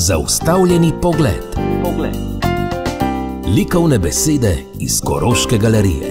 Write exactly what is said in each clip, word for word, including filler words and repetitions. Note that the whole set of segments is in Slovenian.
Zaustavljeni pogled. Pogled. Likovne besede iz Koroške galerije.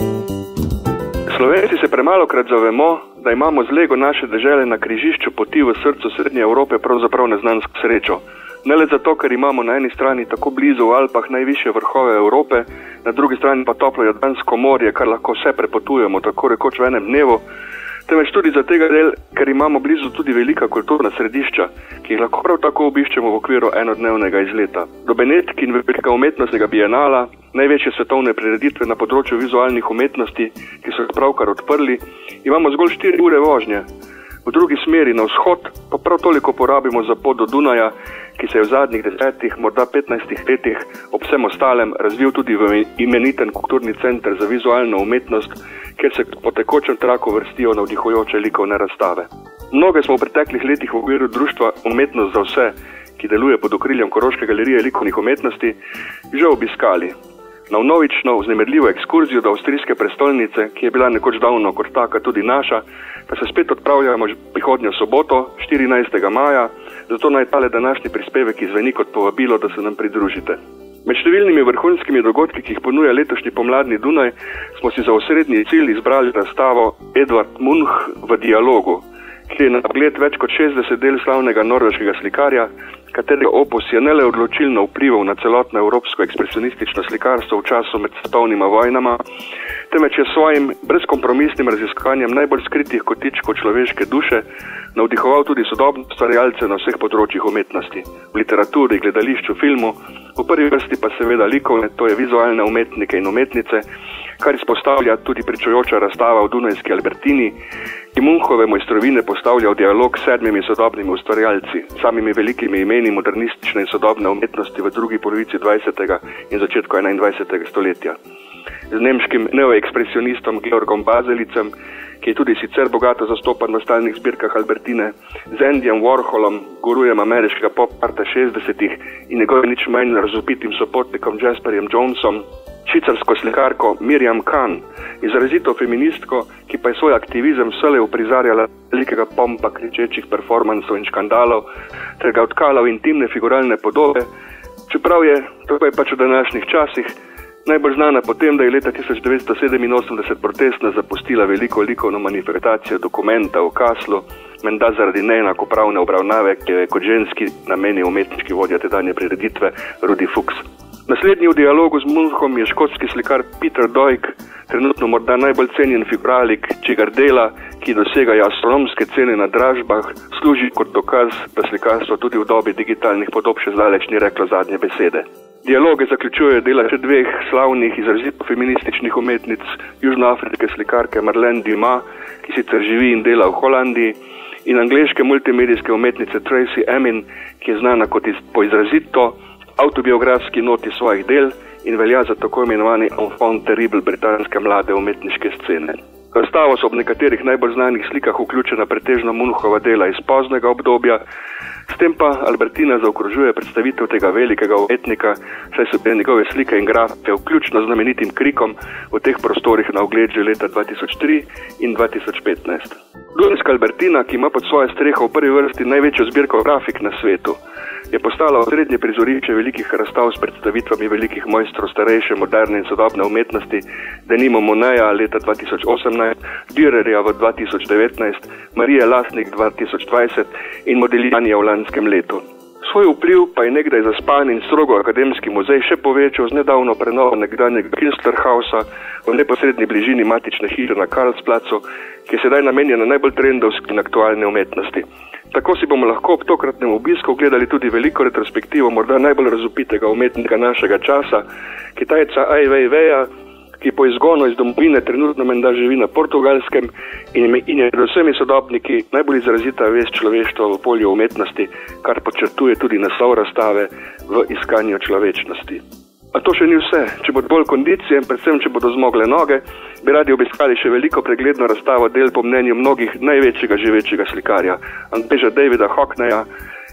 Slovenci se premalokrat zavemo, da imamo z lego naše dežele na križišču poti v srcu Srednje Evrope pravzaprav neznansko srečo. Ne le zato, ker imamo na eni strani tako blizu v Alpah najvišje vrhove Evrope, na drugi strani pa toplo Jadransko morje, kar lahko vse prepotujemo tako rekoč v enem dnevu, temveč tudi za tega del, ker imamo blizu tudi velika kulturna središča, ki jih lahko prav tako obiščemo v okviru enodnevnega izleta. Do Benetk in velikega umetnostnega bienala, največje svetovne prireditve na področju vizualnih umetnosti, ki so pravkar odprli, imamo zgolj štiri ure vožnje. V drugi smeri na vzhod pa prav toliko porabimo za pot do Dunaja, ki se je v zadnjih desetih, morda petnajstih letih ob vsem ostalem razvil tudi v imeniten kulturni center za vizualno umetnost, kjer se po tekočem traku vrstijo navdihujoče likovne razstave. Mnoge smo v preteklih letih v okviru društva Umetnost za vse, ki deluje pod okriljem Koroške galerije likovnih umetnosti, že obiskali. Na vnovično vznemirljivo ekskurzijo do avstrijske prestolnice, ki je bila nekoč davno kot taka tudi naša, pa se spet odpravljamo prihodnjo soboto, štirinajstega maja, zato naj tale današnji prispevek izveni kot povabilo, da se nam pridružite. Med številnimi vrhunskimi dogodki, ki jih ponuja letošnji pomladni Dunaj, smo si za osrednji cilj izbrali razstavo Edvard Munch v dialogu, ki je na pogled več kot šestdeset del slavnega norveškega slikarja, katerega opus je ne le odločilno vplival na celotno evropsko ekspresionistično slikarstvo v času med svetovnima vojnama, temveč je svojim brezkompromisnim raziskovanjem najbolj skritih kotičkov človeške duše navdihoval tudi sodobne ustvarjalce na vseh področjih umetnosti, v literaturi, gledališču, filmu, v prvi vrsti pa seveda likovne, to je vizualne umetnike in umetnice, kar izpostavlja tudi pričujoča razstava v Dunajski Albertini, ki Munchove mojstrovine postavlja v dialog s sedmimi sodobnimi ustvarjalci, samimi velikimi imeni modernistične in sodobne umetnosti v drugi polovici dvajsetega in začetku enaindvajsetega stoletja. Z nemškim neoekspresionistom Georgom Baselicem, ki je tudi sicer bogato zastopan v stalnih zbirkah Albertine, z Andyjem Warholom, gurujem ameriškega pop-arta šestdesetih in njegovim nič manj razupitim sopotnikom Jasperjem Jonesom, švicarsko slikarko Miriam Kahn, izrazito feministko, ki pa je svoj aktivizem vselej uprizarjala velikega pompa kričečih performansov in škandalov, ter ga odkala v intimne figuralne podobe, čeprav je, tako je pač v današnjih časih, najbolj znana po tem, da je leta tisoč devetsto sedeminosemdeset protestno zapustila veliko likovno manifestacijo dokumenta v Kaslu, menda zaradi neenakopravne obravnave, ki je kot ženski namenil umetniški vodja tedanje prireditve Rudi Fuchs. Naslednji v dialogu z Munchom je škotski slikar Peter Doig, trenutno morda najbolj cenjen figuralik, čigar dela, ki dosegajo astronomske cene na dražbah, služi kot dokaz, da slikarstvo tudi v dobi digitalnih podob še zdaleč ni reklo zadnje besede. Dialoge zaključujejo dela še dveh slavnih, izrazito feminističnih umetnic južnoafriške slikarke Marlene Dumas, ki sicer živi in dela v Holandiji, in angleške multimedijske umetnice Tracy Emin, ki je znana kot iz, po izrazito avtobiografski noti svojih del in velja za tako imenovani enfant terrible britanske mlade umetniške scene. V razstavo so ob nekaterih najbolj znanih slikah vključena pretežno Munchova dela iz poznega obdobja, s tem pa Albertina zaokrožuje predstavitev tega velikega umetnika, saj so bile njegove slike in grafike vključno z znamenitim Krikom v teh prostorih na ogled že leta dva tisoč tri in dva tisoč petnajst. Dunajska Albertina, ki ima pod svojo streho v prvi vrsti največjo zbirko grafik na svetu, je postala osrednje prizorišče velikih razstav s predstavitvami velikih mojstrov starejše, moderne in sodobne umetnosti, denimo Moneja leta dva tisoč osemnajst, Dürerja v dva tisoč devetnajst, Marije Lasnik dva tisoč dvajset in Modiglianija v lanskem letu. Svoj vpliv pa je nekdaj zaspan in strogo akademski muzej še povečal z nedavno prenovo nekdanjega Künstlerhausa v neposredni bližini matične hiše na Karlsplacu, ki je sedaj namenjena najbolj trendovski in aktualne umetnosti. Tako si bomo lahko ob tokratnem obisku gledali tudi veliko retrospektivo morda najbolj razupitega umetnika našega časa, Kitajca Ai Weiweja, ki po izgonu iz domovine trenutno menda živi na Portugalskem in je med vsemi sodobniki najbolj izrazita vest človeštva v polju umetnosti, kar podčrtuje tudi naslov razstave V iskanju človečnosti. A to še ni vse. Če bodo bolj kondicije, predvsem če bodo zmogle noge, bi radi obiskali še veliko pregledno razstavo del po mnenju mnogih največjega živečega slikarja, Andreja Davida Hockneya,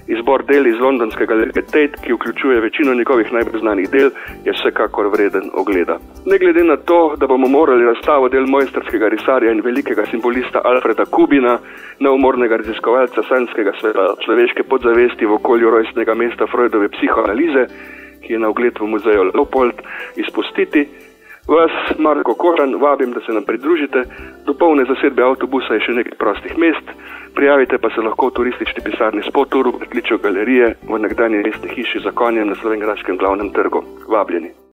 Izbor del iz londonske galerije Tate, ki vključuje večino njegovih najbolj znanih del, je vsekakor vreden ogleda. Ne glede na to, da bomo morali razstavo del mojstrskega risarja in velikega simbolista Alfreda Kubina, neumornega raziskovalca sanjskega sveta človeške podzavesti v okolju rojstnega mesta Freudove psihoanalize, ki je na ogled v muzeju Leopold, izpustiti, vas, Marko Kožan, vabim, da se nam pridružite. Do polne zasedbe avtobusa je še nekaj prostih mest. Prijavite pa se lahko v turistični pisarni Spotur v pritličju galerije v nekdanji mestni hiši za konjem na Slovenjgraškem glavnem trgu. Vabljeni.